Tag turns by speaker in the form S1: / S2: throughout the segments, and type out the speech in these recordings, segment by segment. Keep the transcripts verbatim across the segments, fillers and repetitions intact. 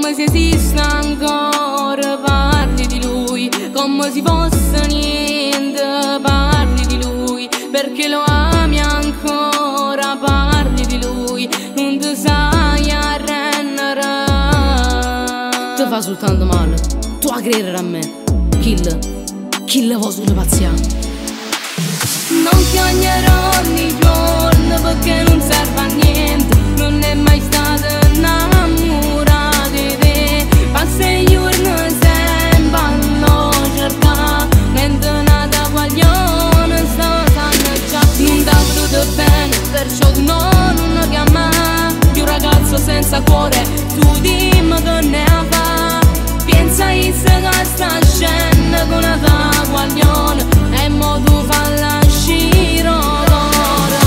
S1: come se esista ancora. Parli di lui come se fosse niente, parli di lui perché lo ami ancora, parli di lui, non ti sai arrendere. Ti fa soltanto male, tu a credere a me, kill, kill voi sulle pazziate. Non ti ognerò ogni giorno perché non serve a niente, non è mai stata innamorata di te. Passa i giorni sempre allo cercare, mentre nata guaglione sta sanno già. Non t'ha voluto bene, perciò tu no, non lo chiamare. Di un ragazzo senza cuore, tu dimmi che ne fa. Pensa che sta scena con una tua guaglione e mo tu falla uscire ora.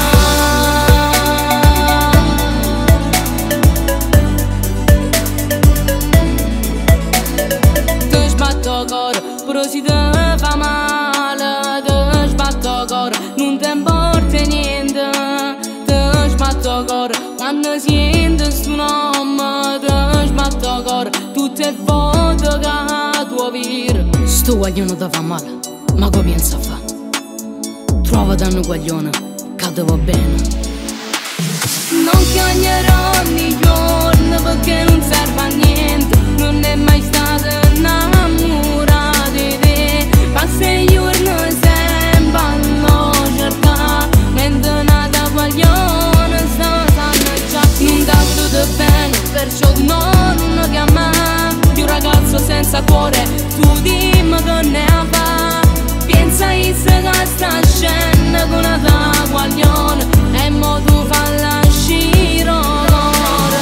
S1: Ti sbatto coro, però si ti fa male. Ti sbatto coro, non ti importa niente. Ti sbatto coro, quando senti sto nome. Ti sbatto coro, tutte le volte che tu viri. Sto guaglione ti fa male, ma che pensa a fa? Trovati un guaglione che ti va bene. Non chiagnerò ogni giorno perché non serve a niente, non è mai stata innamorata di te. Passa i giorni sempre allo cercare, mentre nata guaglione sta sanno già. Non t'ha voluto bene, perciò no, non lo chiamare. Di un ragazzo senza cuore, tu dimmi che ne fa. Pensa che sta scena con una tua guaglione e mo tu falla uscire ora.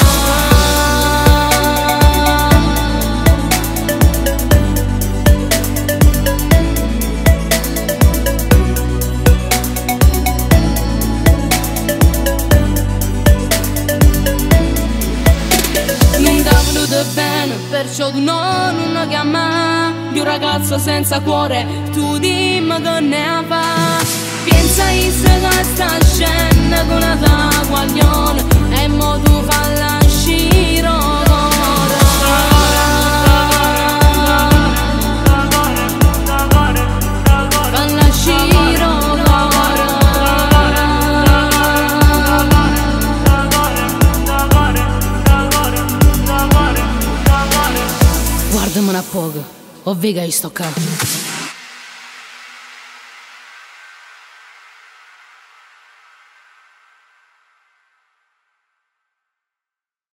S1: Non t'ha voluto bene, perciò tu no, non lo chiamare. Di un ragazzo senza cuore, tu dimmi che ne fa. Pensa che sta scena con una tua guaglione e mo tu falla uscire ora. Falla uscire ora. Guardami un poco, ho vega sto qua.